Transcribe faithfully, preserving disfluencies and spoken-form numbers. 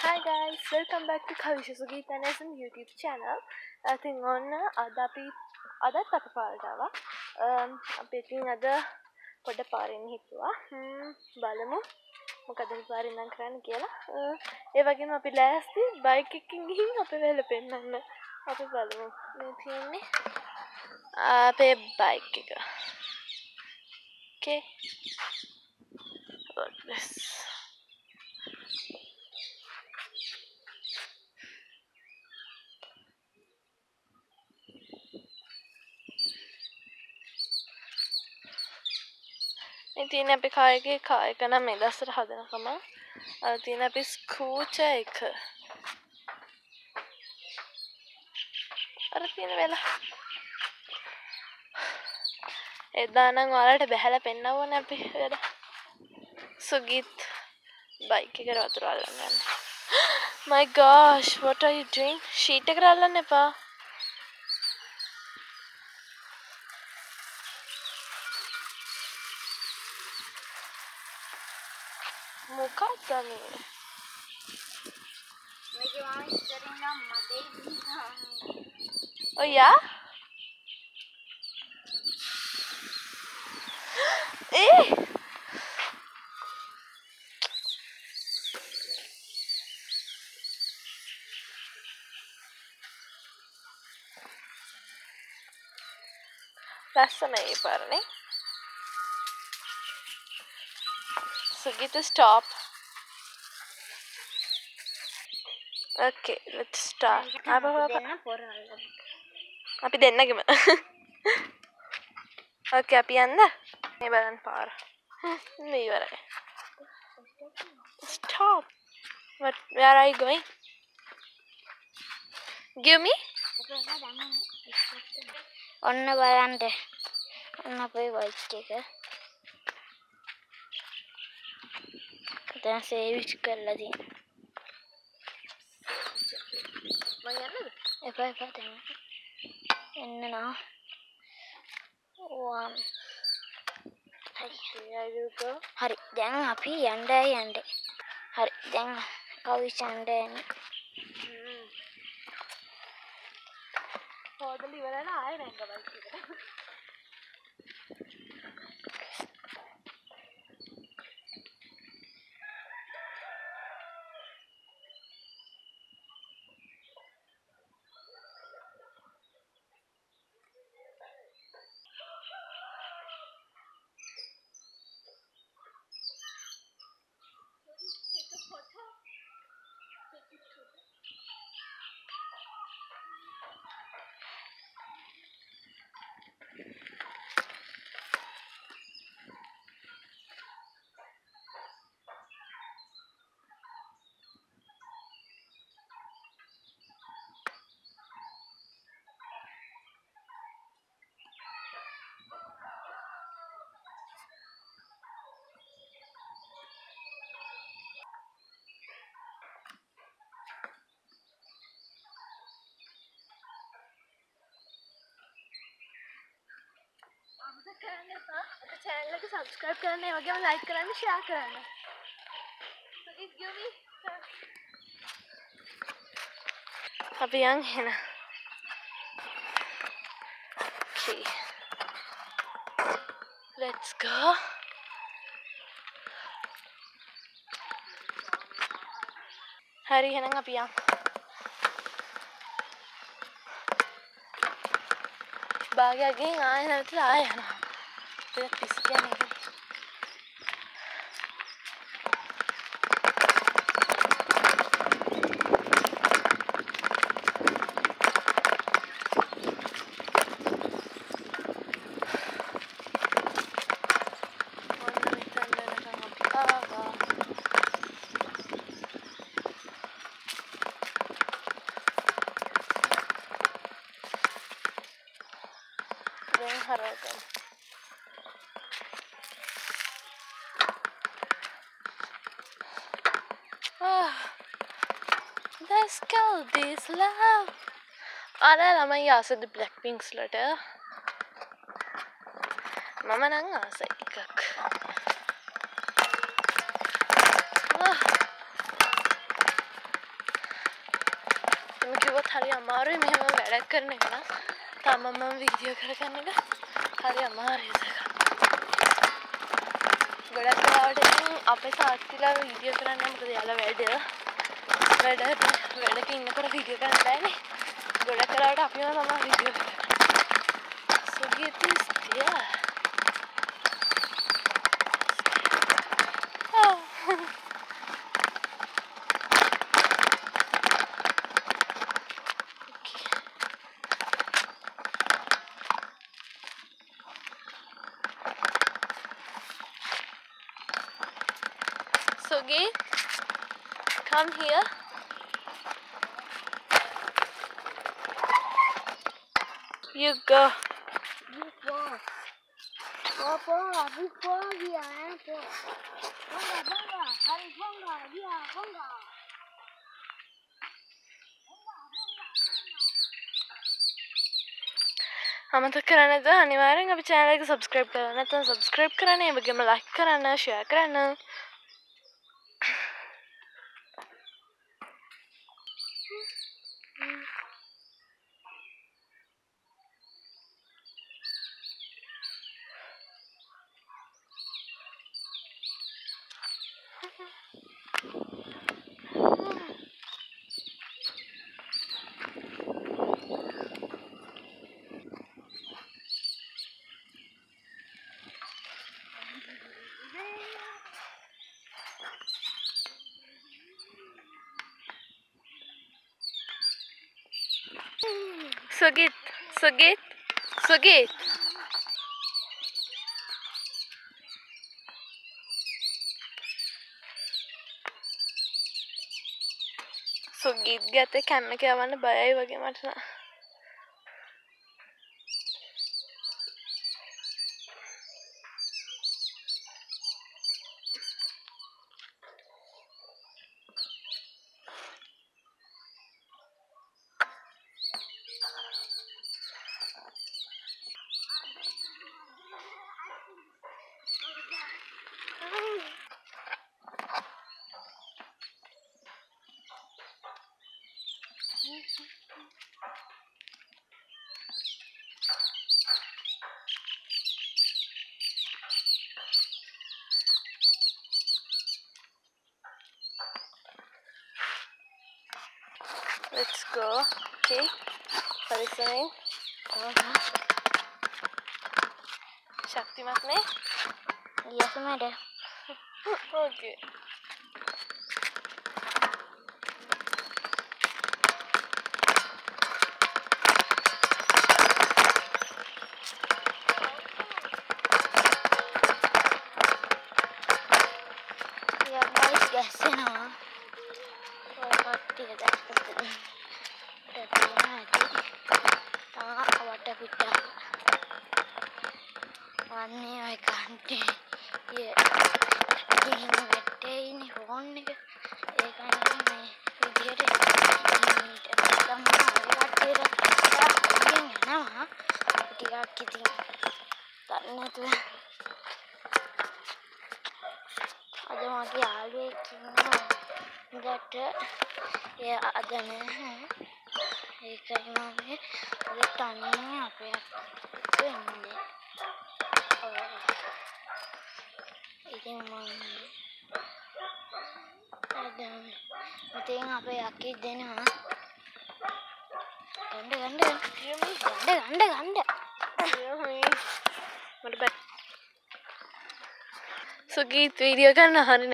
Hi guys, welcome back to Kavisha Sugitana's YouTube channel. I think on ada api ada අපි පාරට ආවා. අපි ඉතින් අද පොඩ පාරින් හිටුවා. හ්ම් බලමු මොකද අපි පාරින් නම් කරන්න කියලා. ඒ වගේම අපි ලෑස්ති බයික් එකකින් ගිහින් අපේ වෙල පෙන්නන්න. අපි බලමු. මේ තියෙන්නේ අපේ බයික් එක. Okay. Look this. ඉතින් අපි කායගේ කායක නම් මේ දවස්වල හදනකම අර තියෙන අපි ස්කූටර් එක අර තියෙන වෙලා එදා නම් ඔයාලට බහැලා පෙන්නවනේ අපි වැඩ සුගීත් බයික් එකට වතුර අල්ලන්න යන්න. My gosh, what are you doing? Sheet එකට අල්ලන්න එපා. මොකක්ද මේ? මේක මම ඉස්සරින් නම් මඩේ ගිහින් Oh yeah? Eh? ලස්සනයි පාරනේ. Sugit stop. Okay, let's start. අප දෙන්න පොරවල. අපි දෙන්නගෙම. Okay, අපි යන්න. මේ බලන්න පාර. මේ ඉවරයි. Stop. What? Where are you going? Give me. ඔන්න බලන්න. ඔන්න අපේ බයික් එක. දැන් සේවිස් කරලා තියෙනවා. මම යන්නද? එපා එපා දැන්. එන්න නා. වන්. හරි. I will go. හරි. දැන් අපි යන්න යන්න. හරි. දැන් කවිස් යන්න යන්න. හ්ම්. හොදලි ඉවරලා ආයෙ නැංග බයික් එකට. කරන්න එපා. අපේ channel එක subscribe කරන්න, ඒ වගේම like කරන්න, share කරන්න. So it give me අපි යන් එන. Okay. Let's go. හරි එහෙනම් අපි යන්. භාගයක් ගිහින් ආයෙ නැවතලා ආයෙ යනවා. ඒක පිස්සු කියන්නේ. Then harakan. Ah, let's go this love. Ara lamai asad Blackpink's letter. Mama nang asa ikak. Ah. හරි අමාරුයි මෙහෙම වැඩක් කරන එක නම්. තාම මම වීඩියෝ කරගන්න එක හරි අමාරුයි ඒක. ගොඩක් වෙලාවට ඉතින් අපේ තාත්තිලා වීඩියෝ කරන්නේ මොකද යාලා වැඩ වැඩ වැඩක ඉන්නකොට වීඩියෝ කරන්න බෑනේ. ගොඩක් වෙලාවට අපිම තමයි වීඩියෝ කරන්නේ. So get this there. Oh. So Gate, come here. You go. You go. Go, go, you go, yeah, go. Bonga, bonga, hari bonga, yeah, bonga. අමතක කරන්න නැතුව අනිවාර්යෙන් අපි channel එක subscribe කරන්න. නැත්නම් subscribe කරන්න, ඒ වගේම like කරන්න, share කරන්න. Sugit, Sugit, Sugit. Sugit ගත්තේ කැන්න කියවන්න බයයි වගේ මට නා. Let's go. Okay. Parisamin. Uh-huh. ශක්තිමත් නේ? Yes, madam. Okay. Yeah, guys, guys, you know. ඔය කට්ටිය දැක්කද? දෙපිනා ඇති. තා වට පිටා. අනේ ඔය කන්ටි. යේ. ඉතින් වැටේ ඉන්නේ ෆෝන් එක. ඒකනේ මේ විදියට තමයි ඔය කට්ටියට යනවා. ටිකක් ඉතින් දන්නේ නැතුව අද මගේ යාළුවෙක් ඉන්නවා. that yeah ada nih ඒකයි මම ඔය තනියම අපේ ඉන්නේ ඔව් ඉතින් මම අද ඉතින් අපේ අක්කි දෙනවා ගන්න ගන්න ගන්න ගන්න ගන්න මට බෑ සුගීත් වීඩියෝ ගන්න හරිනේ